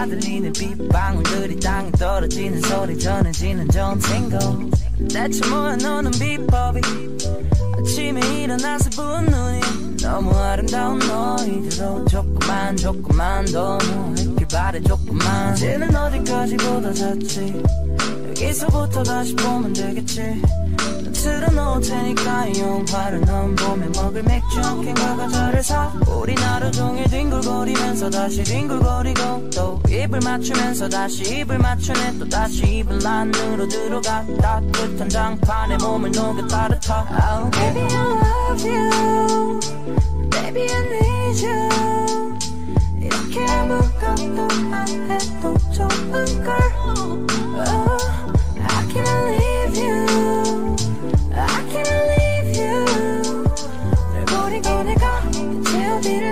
받들리는 빗방울들이 땅에 떨어지는 소리 전해지는 전생고 대체 뭐야 너는 비법이 아침에 일어나서 부은 눈이 너무 아름다운 너희들로 조금만 더 누워있길 바래 조금만 이제는 어디까지 보다 잤지 여기서부터 다시 보면 되겠지 난 틀어놓을 테니까 이 영화를 넌 봄에 먹을 맥주 한 캔과 과자를 사 우린 하루 종일 뒹굴거리면서 다시 뒹굴거리고 또 입을 맞추면서 다시 입을 맞추네 또 다시 입을 안으로 들어가 따뜻한 장판에 몸을 녹여 따뜻하 oh, Baby I love you Baby I need you 이렇게 아무것도 안 해도 좋은걸 oh, I can't leave you I can't leave you 널 버리고 내가 대체 어디를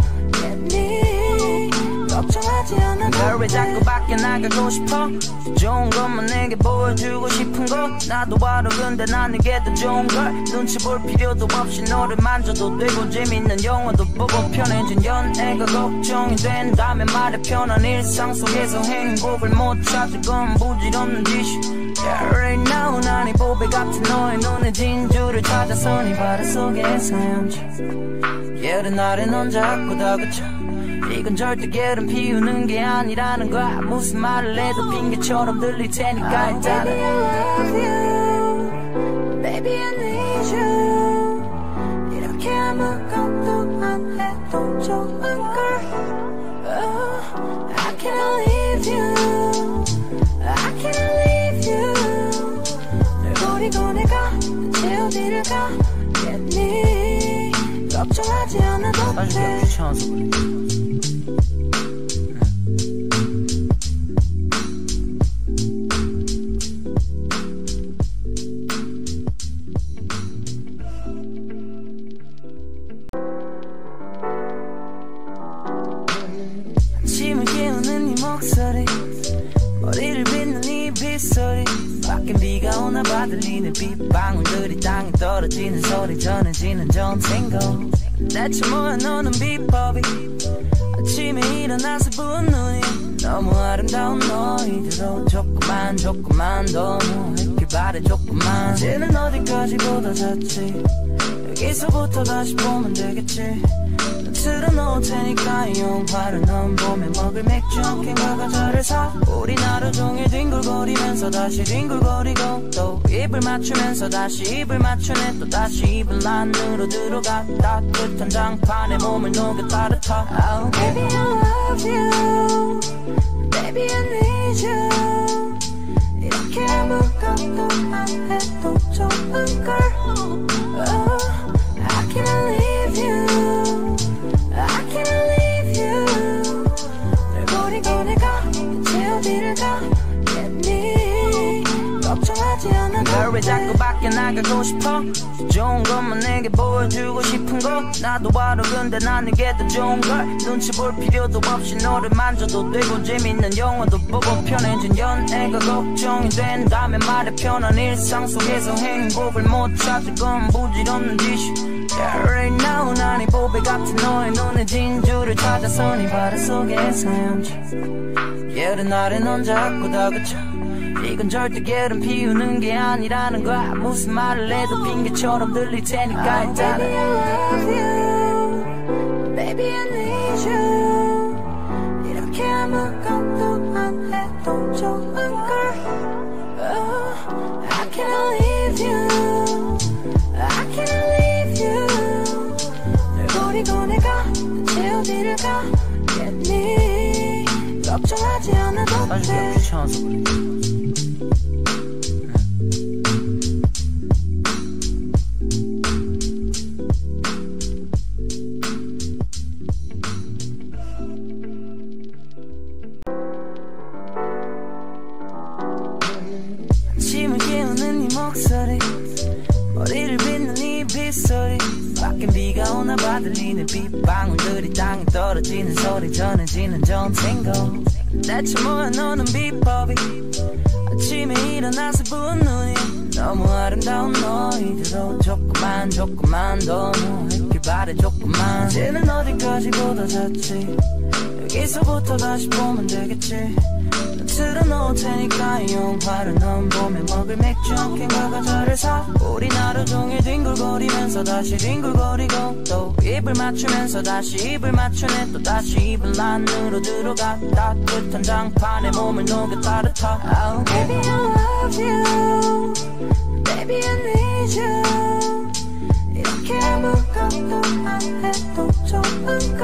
가겠니 걱정하지 않아도 널 왜 자꾸 밖에 나가고 싶어 좋은 것만 내게 보여주고 싶은 거 나도 알아 근데 난 이게 더 좋은 걸 눈치 볼 필요도 없이 너를 만져도 되고 재밌는 영화도 보고 편해진 연애가 걱정이 된다면 말해 편한 일상 속에서 행복을 못 찾을 건 부질없는 짓이 Yeah, right now 난 이 보배 같은 너의 눈에 진주를 찾아서 네 바다 속에서 헤엄쳐 예른 날에 넌 자꾸 다그쳐 이건 절대 게으름 피우는 게 아니라는 거야 무슨 말을 해도 핑계처럼 들릴 테니까 일단은 Baby I love you Baby I need you 이렇게 아무것도 안 해도 좋은걸 oh, I can't leave you I can't leave you 널 버리고 내가 대체 어디를 가겠니 걱정하지 않아도 돼 귀찮아서 그래 아침을 깨우는 네 목소리 머리를 빗는 네 빗소리 밖엔 비가 오나 봐 들리는 빗방울들이 땅에 떨어지는 소리 전해지는 전생고 대체 뭐야 너는 비법이 아침에 일어나서 부은 눈이 너무 아름다운 너희들로 조금만 더 누워있길 바래 조금만 이제는 어디까지 보다 잤지 여기서부터 다시 보면 되겠지 틀어놓을 테니까 이 영화를 넌 봄에 먹을 맥주 한 캔과 과자를 사 우린 하루 종일 뒹굴거리면서 다시 뒹굴거리고 또 입을 맞추면서 다시 입을 맞추네 또 다시 입을 안으로 들어가 따뜻한 장판에 몸을 녹여 따뜻하 oh, Baby I love you Baby I need you 이렇게 아무것도 안 해도 좋은걸 oh, I can't leave you I can't leave you 널 버리고 내가 대체 어디를 가겠니 걱정하지 않아도 널 왜 자꾸 밖에 나가고 싶어 좋은 것만 내게 보여주고 싶은 거 나도 알아 근데 난 이게 더 좋은 걸 눈치 볼 필요도 없이 너를 만져도 되고 재밌는 영화도 보고 편해진 연애가 걱정이 된다면 말해 편한 일상 속에서 행복을 못 찾을 건 부질없는 짓이 Yeah, right now 난 이 보배 같은 너의 눈에 진주를 찾아서 네 바다 속에서 헤엄쳐 예른 날에 넌 자꾸 다그쳐 이건 절대 게으름 피우는 게 아니라는 거야 무슨 말을 해도 핑계처럼 들릴 테니까 일단은 Baby I love you Baby I need you 이렇게 아무것도 안 해도 좋은걸 oh, I can't leave you I can't leave you 널 버리고 내가 대체 어디를 가겠니 걱정하지 않아도 돼 귀찮아서 그래 아침을 깨우는 네 목소리 머리를 빗는 네 빗소리 밖엔 비가 오나 봐 들리는 빗방울들이 땅에 떨어지는 소리 전해지는 전생고 대체 뭐야 너는 비법이 아침에 일어나서 부은 눈이 너무 아름다운 너희들로 조금만 더 누워있길 바래 조금만 이제는 어디까지 보다 잤지 여기서부터 다시 보면 되겠지. 틀어놓을 테니까 영화를 넌 봄에 먹을 맥주 한 캔과 과자를 사. 우리 하루 종일 뒹굴거리면서 다시 뒹굴거리고 또 입을 맞추면서 다시 입을 맞추네. 또 다시 입을 안으로 들어가 따뜻한 장판에 몸을 녹여 따뜻하. Oh baby I love you Baby I need you 이렇게 아무것도 안 해도 좋은 걸